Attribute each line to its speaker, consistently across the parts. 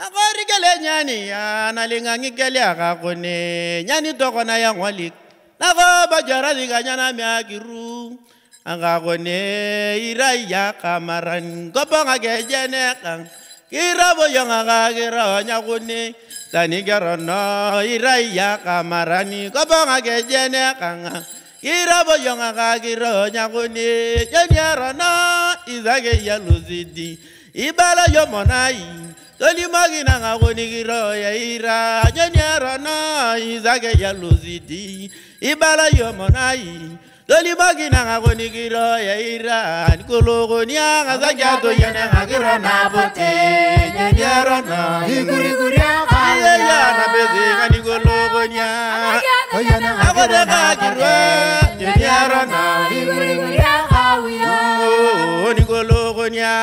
Speaker 1: Ekori kele nyani ya nalingangi kele akakone nyani tokona ya ngwalik nako bajara diganyana miakiru akakone iraya kamaran kopanga kejene kang kirabo yanga kakira nyakune tani garono iraya kamarani kopanga kejene kang kirabo yanga kakira nyakune jenyarono izage yaluzidi ibala yomonai Toli magina ngakoni kiro ya ira nyanyara na izake ya luzidi ibala yomonai Toli magina ngakoni kiro ya ira nikolo nya ngazake ato yana ngakiro na bote nyanyara na
Speaker 2: Iguri guria
Speaker 1: ya na bezi nikolo nya akoda kakiro nyanyara na
Speaker 2: Iguri guria kawiyo
Speaker 1: nikolo nya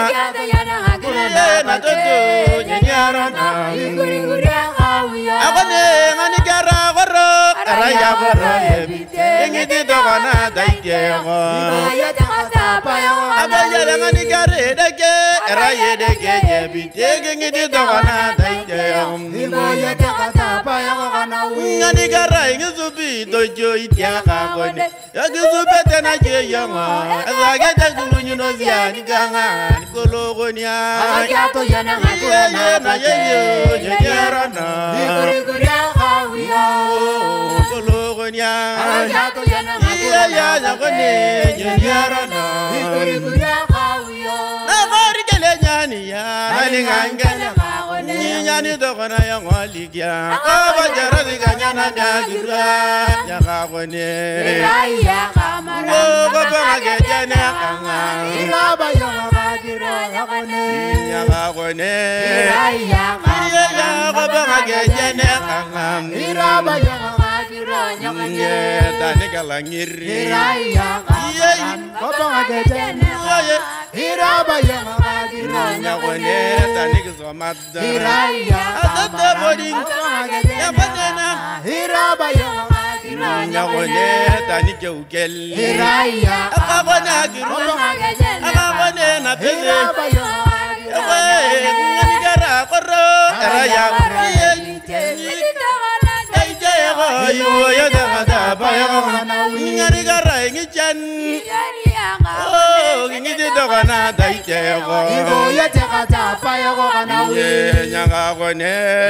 Speaker 1: na toto nyanyara na
Speaker 2: Iguri guria kawiyo
Speaker 1: akone ngani kara goro araya goro yebite ngiti tokona daike go
Speaker 2: Ibaya takata payo
Speaker 1: abaya ngani kare deke araya deke yebite ngiti tokona daike go
Speaker 2: Ibaya takata payo kana wi
Speaker 1: ngani kara ngisubi dojo itia kakone yagusubi tena je yama azage takulu no ziani ganga nikolo gonya
Speaker 2: Agato yana ngakona
Speaker 1: na yeyo nyanyara na
Speaker 2: Iguri guria kawiyo
Speaker 1: kologonya
Speaker 2: Agato yana
Speaker 1: ya nyakone nyanyara na
Speaker 2: Iguri guria kawiyo
Speaker 1: Ekori kele nyani ya nalingangela
Speaker 2: Kakone
Speaker 1: nyani tokona ya ngwalikya abajara diganyana myagirwa nyakakone
Speaker 2: Iraya kamara
Speaker 1: kopanga kejene kanga
Speaker 2: Iraba yana kakiro yakone
Speaker 1: nyakakone
Speaker 2: Iraya
Speaker 1: ya kopanga kejene kanga
Speaker 2: Iraba yana kakiro yakone
Speaker 1: tani kalangiri
Speaker 2: Iraya kamara Kopanga kejene Iraba yana kakiro
Speaker 1: nyakone
Speaker 2: yakone
Speaker 1: tani kisomata
Speaker 2: Iraya
Speaker 1: atete
Speaker 2: kamara
Speaker 1: bodi
Speaker 2: Kopanga kejene
Speaker 1: yabatena
Speaker 2: Iraba yana kakiro
Speaker 1: nyakone
Speaker 2: yakone
Speaker 1: tani keukel
Speaker 2: Iraya
Speaker 1: akabone akiru
Speaker 2: Kopanga kejene
Speaker 1: akabone na pese
Speaker 2: Iraba yana kakiro
Speaker 1: ngani kara koro eraya yo yo da ba yo ngani kara ngichan oh ngiti tokona daite go
Speaker 2: Iboya tekata payo kana wi
Speaker 1: nyanga kone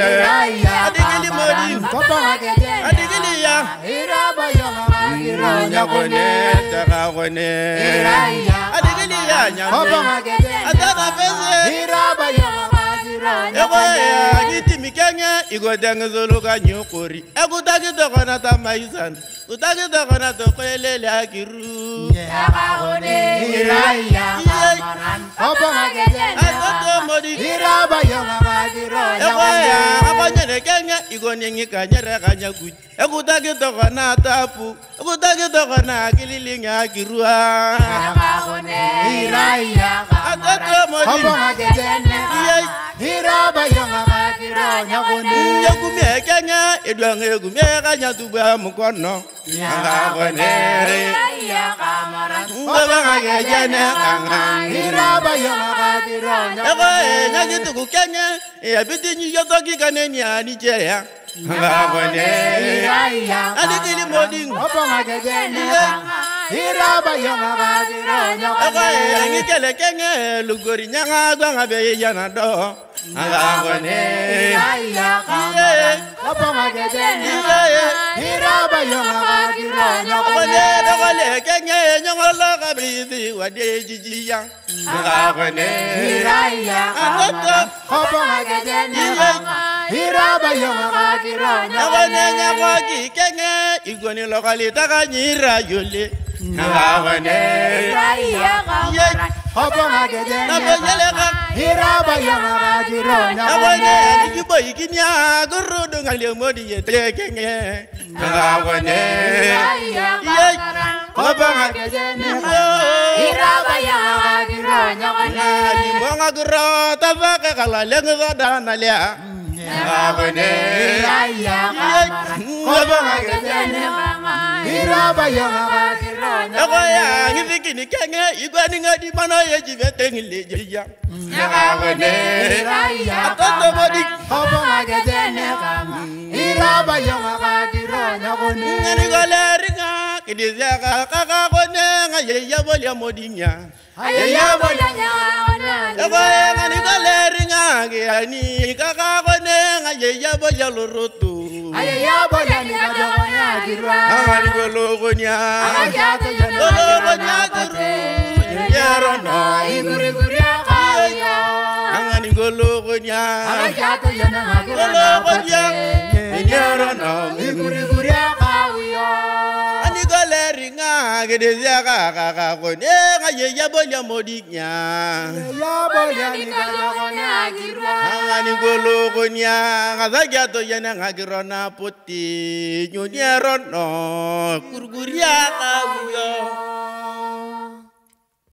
Speaker 1: adigili modi
Speaker 2: Kopanga kejene
Speaker 1: adigili ya
Speaker 2: Iraba yana kakiro
Speaker 1: nyakone taka kone adigili ya nyambe
Speaker 2: Kopanga kejene
Speaker 1: ataka pese
Speaker 2: Iraba yana kakiro
Speaker 1: ego ya ngiti mikenya igodanga zoluka nyokori ekutaki tokona tamaisan utaki tokona tokwelele akiru
Speaker 2: Yakakone Iraya kamaran Kopanga kejene
Speaker 1: atoto modi
Speaker 2: Iraba yana kakiro
Speaker 1: ego ya akonyene kenya igoningi kanyere kanyakuj ekutaki tokona tapu ekutaki tokona kililinga akirua
Speaker 2: Yakakone Iraya kamaran
Speaker 1: atoto modi
Speaker 2: Kopanga kejene Iraba yana kakiro yakone
Speaker 1: nyagumye kenya edwange gumye kanyatubwa mukono nyangakone
Speaker 2: Iraya kamaran
Speaker 1: ngabanga kejene kanga
Speaker 2: Iraba yana kakiro
Speaker 1: ego nyagituku kenya ebitinyi yotoki kaneni anicheya ngakone
Speaker 2: Iraya
Speaker 1: adigili modi
Speaker 2: Kopanga kejene Iraba yana kakiro
Speaker 1: ego
Speaker 2: yakone
Speaker 1: ngikele kenya lugori nyanga gwanga be yana do ngakone
Speaker 2: Iraya kamaran Kopanga kejene Iraba yana kakiro
Speaker 1: akone
Speaker 2: yakone
Speaker 1: dogole kenya nyongolo kabrizi wade jijiya ngakone
Speaker 2: Iraya kamaran Kopanga kejene Iraba yana kakiro
Speaker 1: akone
Speaker 2: yakone
Speaker 1: nyakoki kenya igoni lokali takanyira yole ngakone
Speaker 2: Iraya kamaran Kopanga kejene
Speaker 1: nabonyeleka
Speaker 2: Iraba yana kakiro
Speaker 1: akone
Speaker 2: yakone
Speaker 1: ikibo ikinya gurudu ngali modi yete kenya ngakone
Speaker 2: Iraya kamaran Kopanga kejene Iraba yana kakiro yakone
Speaker 1: libonga guro tabaka kala lenga dana lia ngakone
Speaker 2: Iraya kamaran Kopanga kejene Iraba yana kakiro
Speaker 1: ego ya Fikini kenge igwani ngadi mana ye jivete ngile ya. Ngakone atoto modi
Speaker 2: Obonga gejene kama Iraba yonga giro nyakone
Speaker 1: ngani galeringa kidizia kaka kone ngaye ya bolia modinya.
Speaker 2: Ayaya bolanya ona
Speaker 1: Ego ngani galeringa ngani kaka kone ngaye ya bolia loroto.
Speaker 2: Ayaya bolanya ona giro
Speaker 1: Ngani gologonya.
Speaker 2: Ayata yona
Speaker 1: Gologonya guru. Yerono.
Speaker 2: Iguri guri akaya
Speaker 1: Ngani gologonya.
Speaker 2: Ayata yona
Speaker 1: Gologonya. Yerono.
Speaker 2: Iguri guri akaya
Speaker 1: Ani galeringa gedezia kaka kone ngaye ya bolia modinya.
Speaker 2: Ya bolanya ona giro
Speaker 1: Ngani gologonya ngazagia to yana ngagirona poti nyunierono kurguria kauyo.